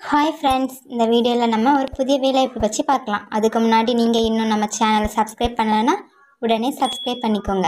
Hi friends, இந்த வீடியோவில் நம்ம ஒரு புதிய வேலைவாய்ப்பு பற்றி பார்க்கலாம். அதுக்கு முன்னாடி நீங்கள் இன்னும் நம்ம சேனலை சப்ஸ்கிரைப் பண்ணலைன்னா உடனே சப்ஸ்கிரைப் பண்ணிக்கோங்க.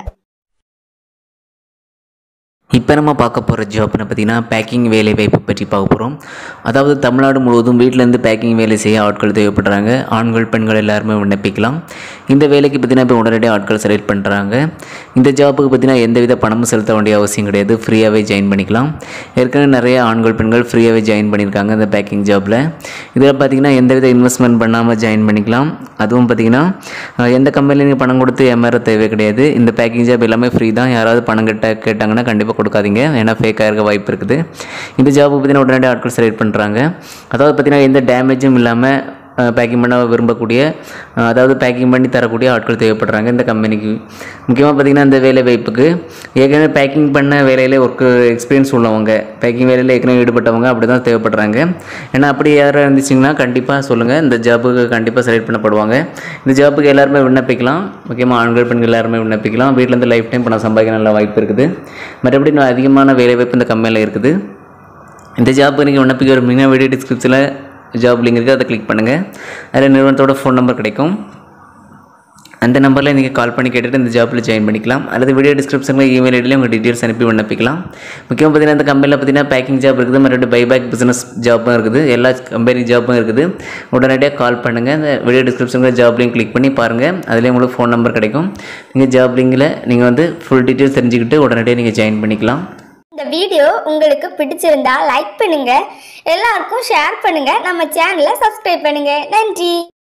இப்போ நம்ம பார்க்க போகிற ஜாப்னு பார்த்திங்கன்னா பேக்கிங் வேலை வாய்ப்பு பற்றி பார்க்க போகிறோம். அதாவது தமிழ்நாடு முழுவதும் வீட்டிலேருந்து பேக்கிங் வேலை செய்ய ஆட்கள் தேவைப்படுறாங்க. ஆண்கள் பெண்கள் எல்லாருமே விண்ணப்பிக்கலாம். இந்த வேலைக்கு பார்த்திங்கன்னா இப்போ உடனடியாக ஆட்கள் செலக்ட் பண்ணுறாங்க. இந்த ஜாப்புக்கு பார்த்திங்கன்னா எந்தவித பணமும் செலுத்த வேண்டிய அவசியம் கிடையாது. ஃப்ரீயாகவே ஜாயின் பண்ணிக்கலாம். ஏற்கனவே நிறைய ஆண்கள் பெண்கள் ஃப்ரீயாகவே ஜாயின் பண்ணியிருக்காங்க இந்த பேக்கிங் ஜாப்பில். இதில் பார்த்திங்கன்னா எந்தவித இன்வெஸ்ட்மெண்ட் பண்ணாமல் ஜாயின் பண்ணிக்கலாம். அதுவும் பார்த்திங்கன்னா எந்த கம்பெனிலையும் பணம் கொடுத்து ஏமாற தேவை கிடையாது. இந்த பேக்கிங் ஜாப் எல்லாமே ஃப்ரீ தான். யாராவது பணம் கேட்டாங்கன்னா கண்டிப்பாக கொடுக்காதீங்க, ஏன்னா ஃபேக்காக இருக்க வாய்ப்பு இருக்குது. இந்த ஜாப்புக்கு பார்த்தீங்கன்னா உடனடியாக ஆட்கள் செலக்ட் பண்ணுறாங்க. அதாவது பார்த்திங்கன்னா எந்த டேமேஜும் இல்லாமல் பேக்கிங் பண்ண விரும்பக்கூடிய, அதாவது பேக்கிங் பண்ணி தரக்கூடிய ஆட்கள் தேவைப்படுறாங்க இந்த கம்பெனிக்கு. முக்கியமாக பார்த்திங்கன்னா இந்த வேலை வாய்ப்புக்கு ஏற்கனவே பேக்கிங் பண்ண வேலையில் ஒர்க்கு எக்ஸ்பீரியன்ஸ் உள்ளவங்க, பேக்கிங் வேலையில் ஏற்கனவே ஈடுபட்டவங்க அப்படி தான் தேவைப்படுறாங்க. ஏன்னா அப்படி யாராவது இருந்துச்சிங்கன்னா கண்டிப்பாக சொல்லுங்கள், இந்த ஜாப்புக்கு கண்டிப்பாக செலக்ட் பண்ணப்படுவாங்க. இந்த ஜாப்புக்கு எல்லாருமே விண்ணப்பிக்கலாம். முக்கியமாக ஆண்கள் பெண்கள் எல்லாருமே விண்ணப்பிக்கலாம். வீட்டிலேருந்து லைஃப் டைம் பணம் சம்பாதிக்க நல்ல வாய்ப்பு இருக்குது. மற்றபடி அதிகமான வேலை வாய்ப்பு இந்த கம்பெனியில் இருக்குது. இந்த ஜாப்புக்கு நீங்கள் விண்ணப்பிக்க விரும்புனீங்கன்னா வீடியோ டிஸ்கிரிப்ஷனில் ஜாப் லிங்க் இருக்குது, அதை கிளிக் பண்ணுங்கள். அதில் நிறுவனத்தோட ஃபோன் நம்பர் கிடைக்கும். அந்த நம்பரில் நீங்கள் கால் பண்ணி கேட்டுட்டு இந்த ஜாப்பில் ஜாயின் பண்ணிக்கலாம். அல்லது வீடியோ டிஸ்கிரிப்ஷனில் இமெயில் ஐடியில் உங்கள் டீட்டெயில்ஸ் அனுப்பி விண்ணப்பிக்கலாம். முக்கியமாக பார்த்திங்கன்னா இந்த கம்பெனியில் பார்த்திங்கன்னா பேக்கிங் ஜாப் இருக்குது, மறுபடியும் பைபேக் பிஸ்னஸ் ஜாப்பும் இருக்குது, எல்லா கம்பெனி ஜாப்பும் இருக்குது. உடனடியாக கால் பண்ணுங்கள். இந்த வீடியோ டிஸ்கிரிப்ஷனில் ஜாப் லிங்க் கிளிக் பண்ணி பாருங்கள். அதிலே உங்களுக்கு ஃபோன் நம்பர் கிடைக்கும். நீங்கள் ஜாப் லிங்கில் நீங்கள் ஃபுல் டீட்டெயில்ஸ் தெரிஞ்சுக்கிட்டு உடனடியாக நீங்கள் ஜாயின் பண்ணிக்கலாம். இந்த வீடியோ உங்களுக்கு பிடிச்சிருந்தா லைக் பண்ணுங்க, எல்லாருக்கும் ஷேர் பண்ணுங்க, நம்ம சேனலை சப்ஸ்கிரைப் பண்ணுங்க. நன்றி.